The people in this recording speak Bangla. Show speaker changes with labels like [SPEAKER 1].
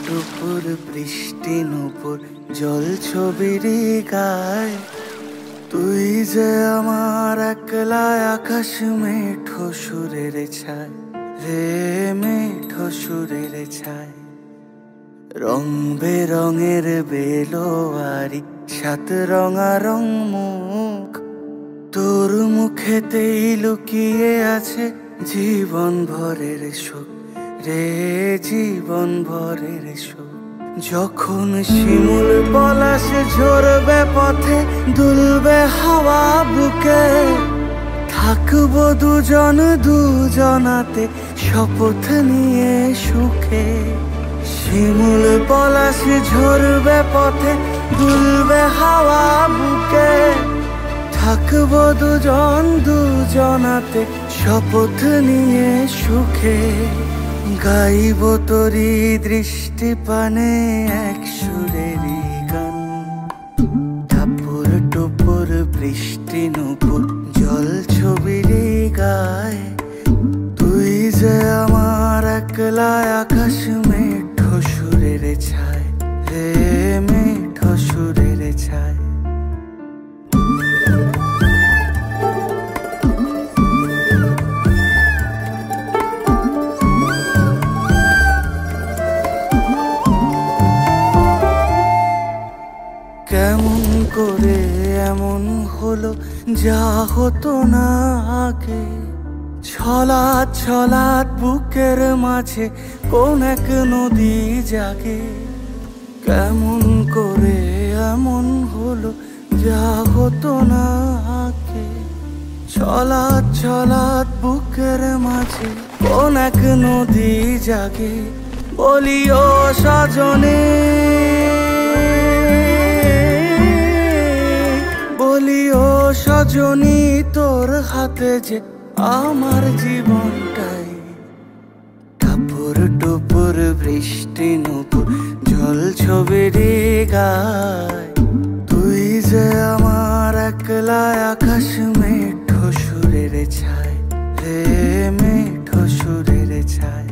[SPEAKER 1] টুপুর বৃষ্টি নুপুর জল ছবির গায়, তুই যে আমার একলা আকাশ মেঠো সুরের ছায় রে, মেঠো সুরের ছায়। রং বেরঙের বেলোয়ারি সাত রঙা রং মুখ, তোর মুখেতেই লুকিয়ে আছে জীবন ভরের সুখ রে, জীবন ভরের সুখ। যখন শিমুল পলাশ ঝরবে পথে দুলবে হাওয়া বুকে, থাকবো দুজন দুজনাতে শপথ নিয়ে সুখে। শিমুল পলাশ ঝরবে পথে দুলবে হাওয়া বুকে, থাকবো দুজন দুজনাতে শপথ নিয়ে সুখে। গাইব তোরি দৃষ্টি পানে এক সুরেরই গান, টাপুর টুপুর বৃষ্টি নুপুর জল ছবির গায়, তুই যে আমার একলা আকাশ মেঠো সুরের ছায় রে, মেঠো সুরের ছায়। কেমন করে এমন হলো যা হতো না আগে, ছলাৎ ছলাৎ বুকের মাঝে কোন এক নদী জাগে। কেমন করে এমন হলো যা হতো না আগে, ছলাৎ ছলাৎ বুকের মাঝে কোন এক নদী জাগে। বলি ও সজনে, বলি ও সজনী, তোর হাতে যে আমার জীবনটাই। টাপুর টুপুর বৃষ্টি নুপুর জল ছবির গায়, তুই যে আমার একলা আকাশ মেঠো সুরের ছায় রে, মেঠো সুরের ছায়।